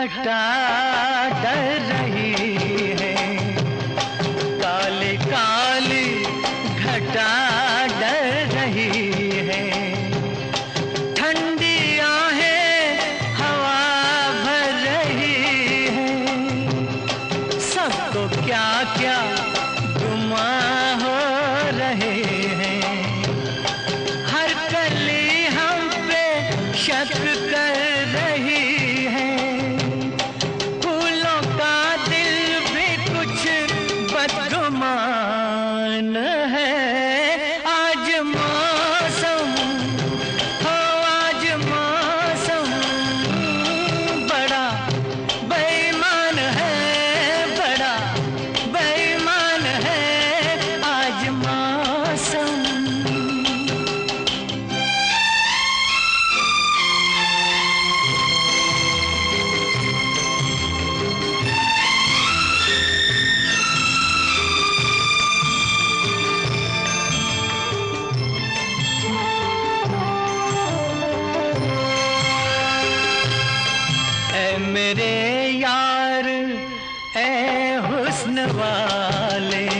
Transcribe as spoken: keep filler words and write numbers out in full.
घटा डर रही है, काली काली घटा डर रही है। ठंडी आहें हवा भर रही है, सबको क्या क्या गुमा हो रहे हैं। हर कली हम पे शक कर रही है, फूलों का दिल भी कुछ बदगुमान है। आज मौसम हो आज मौसम बड़ा बेईमान है, बड़ा बेईमान है आज मौसम। ए मेरे यार ए हुस्न वाले,